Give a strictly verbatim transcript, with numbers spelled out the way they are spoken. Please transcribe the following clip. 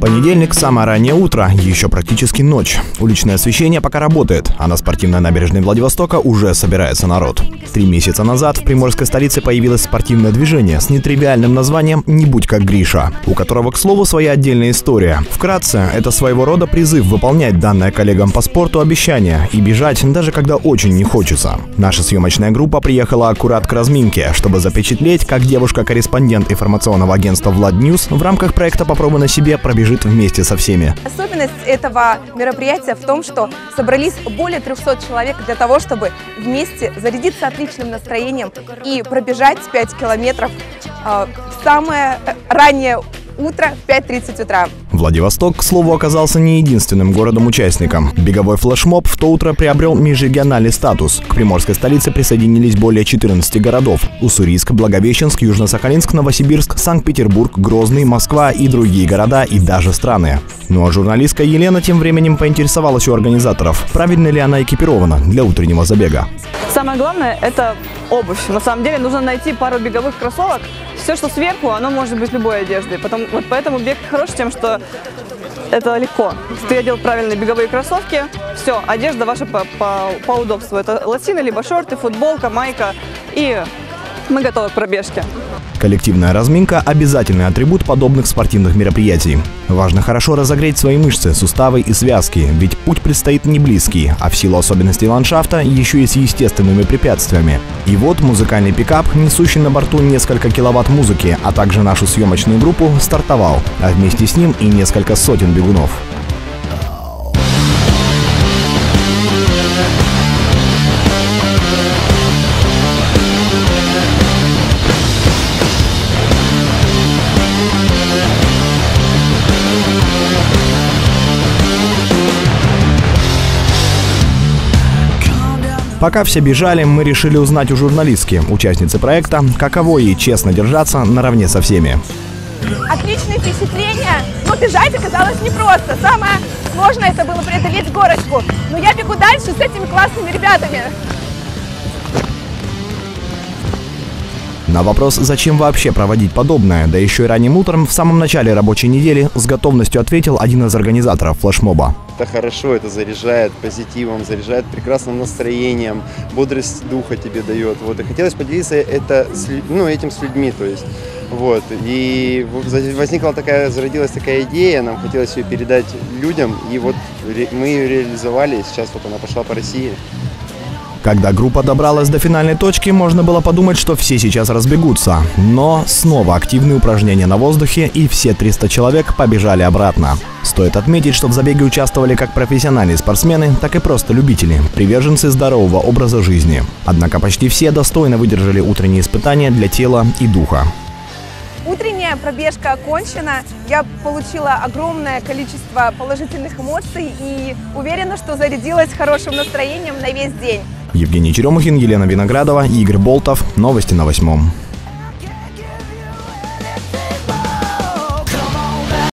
Понедельник, самое раннее утро, еще практически ночь. Уличное освещение пока работает, а на спортивной набережной Владивостока уже собирается народ. Три месяца назад в приморской столице появилось спортивное движение с нетривиальным названием «Не будь как Гриша», у которого, к слову, своя отдельная история. Вкратце, это своего рода призыв выполнять данное коллегам по спорту обещание и бежать, даже когда очень не хочется. Наша съемочная группа приехала аккурат к разминке, чтобы запечатлеть, как девушка-корреспондент информационного агентства «Владньюз» в рамках проекта «Попробуй на себе» пробежит вместе со всеми. Особенность этого мероприятия в том, что собрались более трёхсот человек для того, чтобы вместе зарядиться отличным настроением и пробежать пять километров э, в самое раннее утро в пять тридцать утра. Владивосток, к слову, оказался не единственным городом-участником. Беговой флешмоб в то утро приобрел межрегиональный статус. К приморской столице присоединились более четырнадцати городов: Уссурийск, Благовещенск, Южно-Сахалинск, Новосибирск, Санкт-Петербург, Грозный, Москва и другие города и даже страны. Ну а журналистка Елена тем временем поинтересовалась у организаторов, правильно ли она экипирована для утреннего забега. Самое главное – это обувь. На самом деле нужно найти пару беговых кроссовок. Все, что сверху, оно может быть любой одеждой. Потом, вот поэтому бег хорош тем, что это легко. Если ты одел правильные беговые кроссовки, все, одежда ваша по, по, по удобству. Это лосины, либо шорты, футболка, майка, и мы готовы к пробежке. Коллективная разминка – обязательный атрибут подобных спортивных мероприятий. Важно хорошо разогреть свои мышцы, суставы и связки, ведь путь предстоит не близкий, а в силу особенностей ландшафта еще и с естественными препятствиями. И вот музыкальный пикап, несущий на борту несколько киловатт музыки, а также нашу съемочную группу, стартовал, а вместе с ним и несколько сотен бегунов. Пока все бежали, мы решили узнать у журналистки, участницы проекта, каково ей честно держаться наравне со всеми. Отличные впечатления, но бежать оказалось непросто. Самое сложное это было преодолеть горочку. Но я бегу дальше с этими классными ребятами. На вопрос, зачем вообще проводить подобное, да еще и ранним утром, в самом начале рабочей недели, с готовностью ответил один из организаторов флешмоба. Это хорошо, это заряжает позитивом, заряжает прекрасным настроением, бодрость духа тебе дает. Вот. И хотелось поделиться это с, ну, этим с людьми. То есть, вот. И возникла такая, зародилась такая идея, нам хотелось ее передать людям, и вот мы ее реализовали, и сейчас вот она пошла по России. Когда группа добралась до финальной точки, можно было подумать, что все сейчас разбегутся. Но снова активные упражнения на воздухе, и все триста человек побежали обратно. Стоит отметить, что в забеге участвовали как профессиональные спортсмены, так и просто любители, приверженцы здорового образа жизни. Однако почти все достойно выдержали утренние испытания для тела и духа. Утренняя пробежка окончена. Я получила огромное количество положительных эмоций и уверена, что зарядилась хорошим настроением на весь день. Евгений Черемухин, Елена Виноградова, Игорь Болтов. Новости на восьмом.